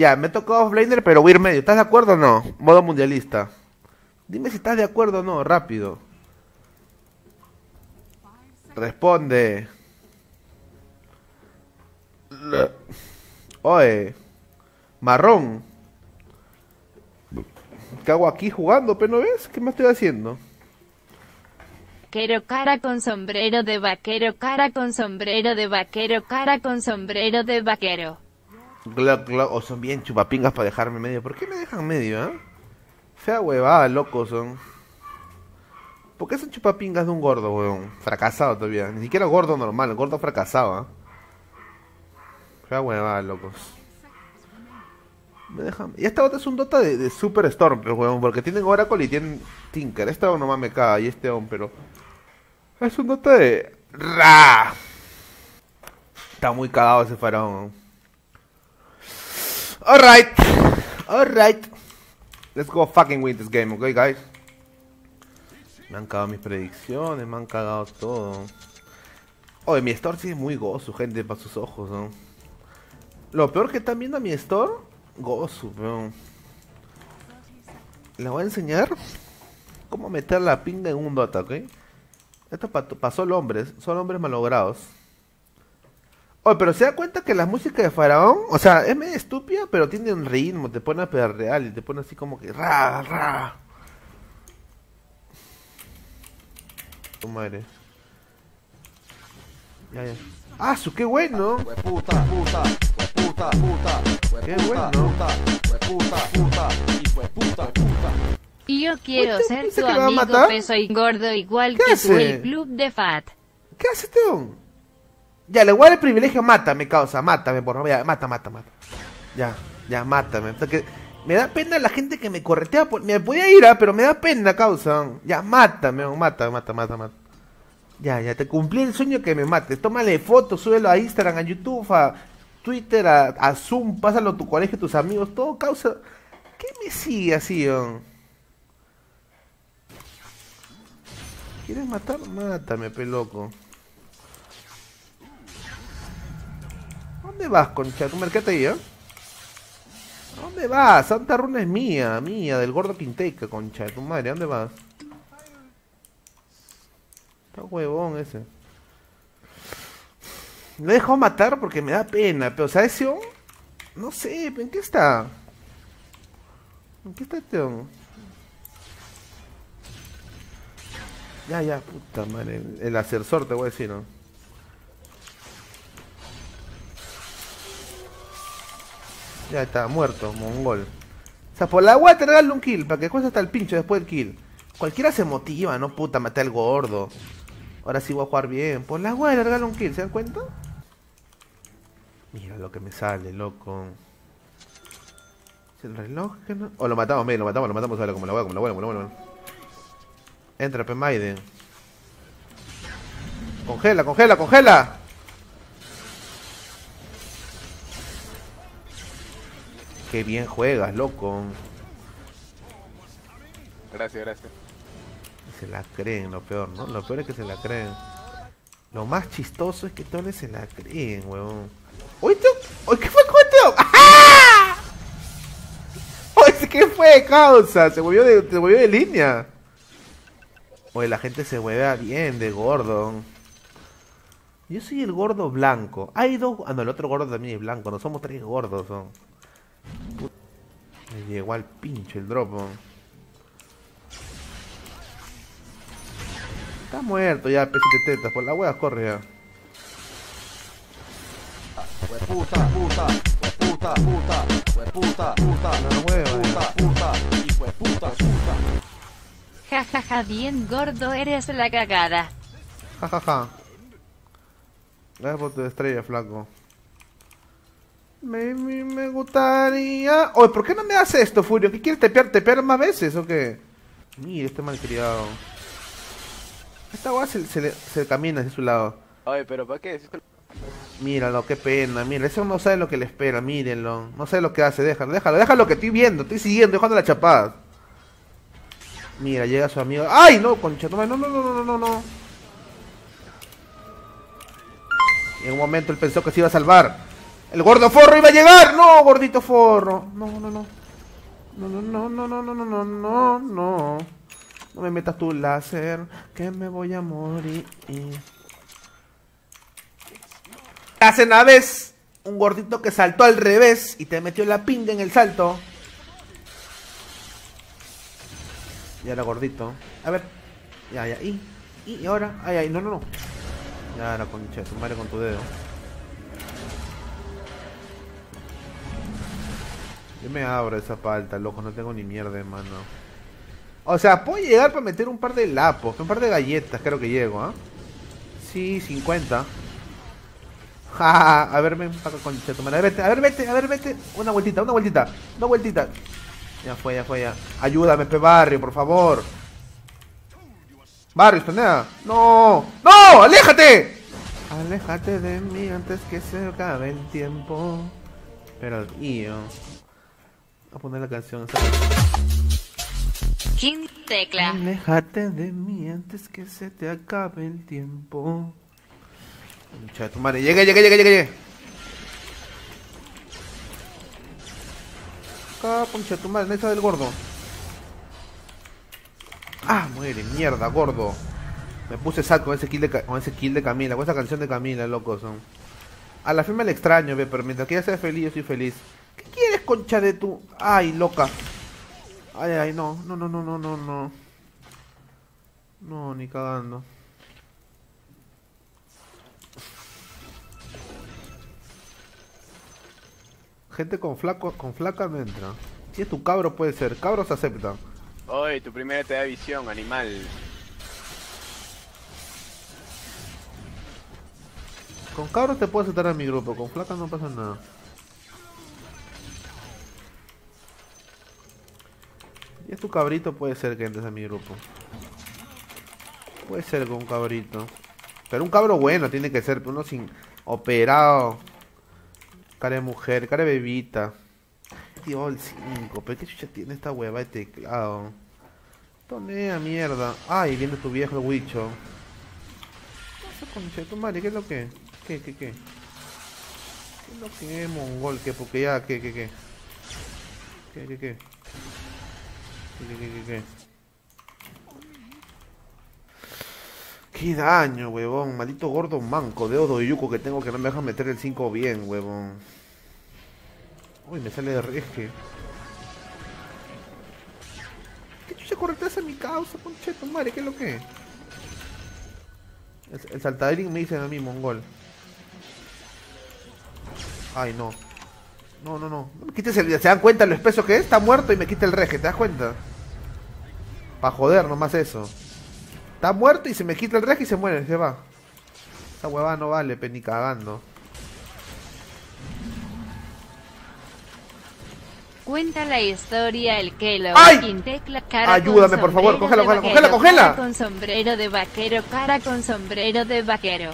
Ya, me tocó offlaner, pero voy a ir medio. ¿Estás de acuerdo o no? Modo mundialista. Dime si estás de acuerdo o no, rápido. Responde. Oye. Marrón. ¿Qué hago aquí jugando, pero no ves? ¿Qué me estoy haciendo? Vaquero cara con sombrero de vaquero, cara con sombrero de vaquero, cara con sombrero de vaquero. O son bien chupapingas para dejarme medio. ¿Por qué me dejan medio, Fea huevada, locos son. ¿Por qué son chupapingas de un gordo, weón? Fracasado todavía. Ni siquiera gordo normal, gordo fracasado, Fea huevada, locos. Me dejan... Y esta otra es un Dota de Super Storm, pero weón, porque tienen Oracle y tienen Tinker. Esta nomás me caga y este on, pero... Es un Dota de... ¡Ra! Está muy cagado ese faraón. Alright. Alright. Let's go fucking win this game, okay, guys? Me han cagado mis predicciones, me han cagado todo. Oye, mi store sí es muy gozo, gente, para sus ojos, ¿no? Lo peor que están viendo a mi store, gozo, weón. Les voy a enseñar cómo meter la pinga en un Dota, ¿ok? Esto para solo hombres, solo hombres malogrados. Oye, pero se da cuenta que la música de Faraón, o sea, es medio estúpida, pero tiene un ritmo, te pone a perrear y te pone así como que ra, ra. Tu madre. Ya, ya. ¡Ah, su qué bueno! Puta, puta, puta, puta, ¡Qué puta, bueno! puta, puta, hijo de puta, puta. Y yo quiero Oye, ser ¿piensa tu que me va a amigo matar? peso y gordo igual ¿Qué que tú, hace? el club de Fat. ¿Qué hace este don? Ya, le voy a dar el privilegio, mátame, causa, mátame, por favor, ya, mata. Ya, ya, mátame. O sea, que me da pena la gente que me corretea, me podía ir, pero me da pena, causa. Ya, mátame, mata. Ya, te cumplí el sueño que me mates. Tómale fotos, súbelo a Instagram, a YouTube, a Twitter, a Zoom, pásalo a tu colegio, a tus amigos, todo, causa. ¿Qué me sigue así, ¿Quieres matar? Mátame, peloco. ¿Dónde vas, concha? ¿Tu mercate ahí, ¿A dónde vas? Santa Runa es mía, del gordo Quinteca, concha de tu madre. ¿A dónde vas? Está huevón ese. Lo he dejado matar porque me da pena, pero, o sea, ese on, no sé, ¿en qué está? ¿En qué está este on? Ya, puta madre. El ascensor te voy a decir, ¿no? Ya está, muerto, mongol. O sea, por la agua te regalo un kill, para que cueste hasta el pincho después del kill. Cualquiera se motiva, ¿no? Puta, maté al gordo. Ahora sí voy a jugar bien. Por la agua le regalo un kill, ¿se dan cuenta? Mira lo que me sale, loco. ¿Es el reloj que no? O lo matamos, lo matamos, vale, como la buena. Entra, pe Maiden. Congela. Qué bien juegas, loco. Gracias. Se la creen, lo peor, ¿no? Lo peor es que se la creen. Lo más chistoso es que todos se la creen, huevón. ¡Oye, qué fue con Teo! ¡Ajá! Oye, ¿qué fue, causa? Se volvió de línea. Oye, la gente se huevea bien de gordo. Yo soy el gordo blanco. Hay dos... Ah, no, el otro gordo también es blanco. No somos tres gordos, son. Me llegó al pincho el drop, Está muerto ya, pesite tetas. Por la hueá corre ya. Puta, La hueva. hijo de puta. Jajaja, bien gordo, eres la cagada. Jajaja. Gracias por tu estrella, flaco. Me gustaría... Oye, ¿por qué no me hace esto, Furio? ¿Qué quieres tepear más veces o qué? Mira, este malcriado. Esta weá se camina hacia su lado. Oye, pero ¿para qué? Míralo, qué pena, mira, ese no sabe lo que le espera, mírenlo. No sabe lo que hace, déjalo que estoy viendo, estoy siguiendo, dejando la chapada. Mira, llega su amigo. ¡Ay, no, concha! No. En un momento él pensó que se iba a salvar. El gordo forro iba a llegar. No, gordito forro. No, no, no. No, no, no, no, no, no, no, no, no. No me metas tu láser, que me voy a morir. Hace una vez un gordito que saltó al revés y te metió la pinga en el salto. Y ahora gordito. A ver. Ya, ya. Y ahora. Ay, ay, no, no, no. Ya, la concha de tu madre con tu dedo. Yo me abro esa palta, loco. No tengo ni mierda de mano. O sea, puedo llegar para meter un par de lapos. Un par de galletas, creo que llego, ¿ah? Sí, 50. Ja, a ver, ven para acá, concha de tu madre. A ver, vete, a ver, vete, a ver, vete. Una vueltita, una vueltita. Una vueltita. Ya fue, ya fue, ya. Ayúdame, pe Barrio, por favor. Barrio, estonea. No, no, aléjate. Aléjate de mí antes que se acabe el tiempo. Pero, tío. Voy a poner la canción. King Tecla. Aléjate de mí antes que se te acabe el tiempo. Concha de tu madre. Llegué. Acá, concha de tu madre, esa del gordo. Ah, muere, mierda, gordo. Me puse sal con ese kill de Camila, con esa canción de Camila, loco son. A la firma le extraño, ve, pero mientras que ella sea feliz, yo soy feliz. ¿Qué quieres, concha de tu? Ay, loca. Ay, ay, no. No, ni cagando. Gente con flaca no entra. Si es tu cabro puede ser, cabro se acepta. Oye, tu primera te da visión, animal. Con cabros te puedo aceptar a mi grupo, con flaca no pasa nada. Si es tu cabrito puede ser que entres a mi grupo. Puede ser con un cabrito. Pero un cabro bueno tiene que ser, uno sin operado. Cara de mujer, cara de bebita. Tío, el 5, pero qué chucha tiene esta hueva de teclado. Tonea mierda. Ay, viene tu viejo el huicho. ¿Qué es concha de tu madre? ¿Qué es lo que? ¿Qué es lo que es mongol? ¿Qué? Porque ya, ¿qué? ¿Qué? Qué daño, huevón. Maldito gordo manco, dedo de yuco que tengo que no me deja meter el 5 bien, huevón. Uy, me sale de reje. ¿Qué chucha correctas a mi causa, concha de tu madre? ¿Qué es lo que? El saltaderín me dice a mí, mongol. Ay, no. No. No me quites el... ¿Se dan cuenta lo espeso que es? Está muerto y me quita el reje, ¿te das cuenta? Pa' joder, nomás eso. Está muerto y se me quita el reje y se muere, se va. Esa huevada no vale, ni cagando. Cuenta la historia el Kelo. ¡Ay! King Tecla, cara Ayúdame, con por favor, sombrero cógela, de cógela, vaquero, cógela. cara con sombrero de vaquero, cara con sombrero de vaquero.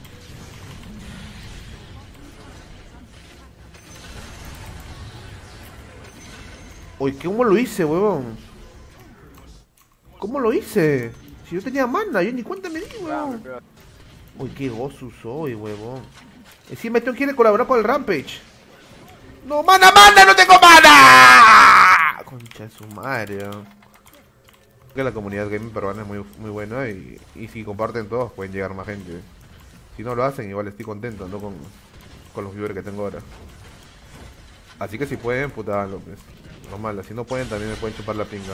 Uy, ¿cómo lo hice, huevón? ¿Cómo lo hice? Si yo tenía mana, yo ni cuenta me di, huevón. Uy, qué gozo soy, huevón. Encima este quiere colaborar con el Rampage. ¡No, mana! ¡No tengo mana! Concha de su madre. Que la comunidad gaming peruana es muy buena y si comparten todos pueden llegar más gente. Si no lo hacen, igual estoy contento, ¿no? Con los viewers que tengo ahora. Así que si pueden, puta, López. Normal, si no pueden, también me pueden chupar la pinga.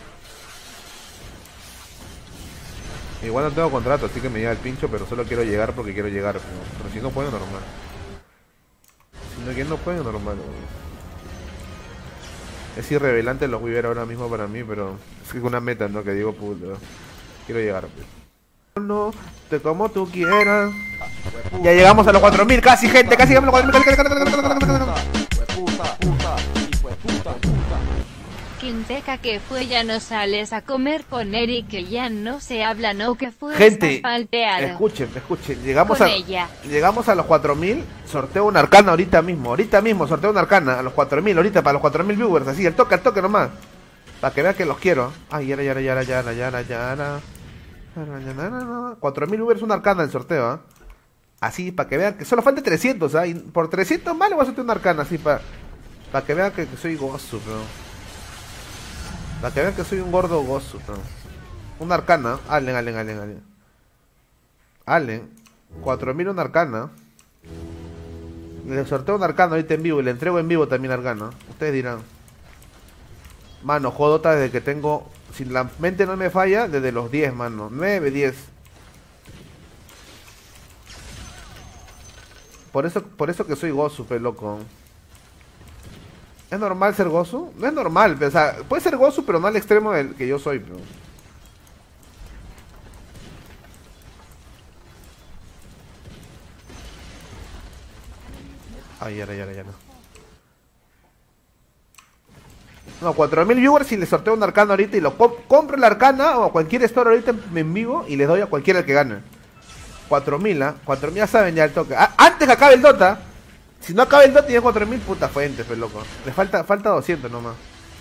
Igual no tengo contrato, así que me llega el pincho, pero solo quiero llegar porque quiero llegar. Pero si no pueden, normal. Si no pueden, normal. Es irrevelante los Weaver ahora mismo para mí, pero es que es una meta, ¿no? Que digo, puta, quiero llegar, pues. No, te como tú quieras. Ya llegamos a los 4000 casi, gente, casi llegamos a los 4000. Quinteca que fue ya no sales a comer con Eric que ya no se habla no que fue Gente, falteado. escuchen, llegamos Con ella. llegamos a los 4000, sorteo una arcana ahorita mismo sorteo una arcana a los 4000, ahorita para los 4000 viewers, así, al toque nomás. Para que vean que los quiero. Ay, ya. 4000 viewers una arcana el sorteo, Así, para que vean que solo falta 300, ¿ah? Y por 300 más le voy a soltar una arcana, así, para que vean que soy gozo, bro. Para que vean que soy un gordo gozo, bro. Una arcana, Allen. 4000 una arcana. Le sorteo una arcana ahorita en vivo y le entrego en vivo también arcana. Ustedes dirán. Mano, jodota desde que tengo... Si la mente no me falla, desde los 10, mano. 9, 10. Por eso que soy gozo, pe loco. ¿Es normal ser gozo? No es normal, o sea, puede ser gozo, pero no al extremo del que yo soy, pero... Ay, ya no. No, 4000 viewers y les sorteo un arcana ahorita y lo compro la arcana o a cualquier store ahorita en vivo y les doy a cualquiera el que gane. 4000, ¿ah? 4000 ya saben ya el toque. Antes que acabe el Dota. Si no acaba el Dota y es 4000, puta fuente, pues loco. Le falta 200 nomás.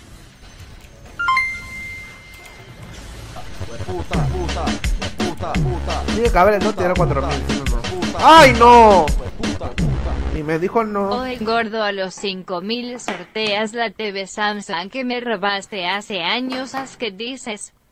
Tiene que acabar el Dota y era 4000, si no, no. ¡Ay, no! Y me dijo no. Oye, gordo, a los 5000 sorteas la TV Samsung que me robaste hace años. ¿Qué dices?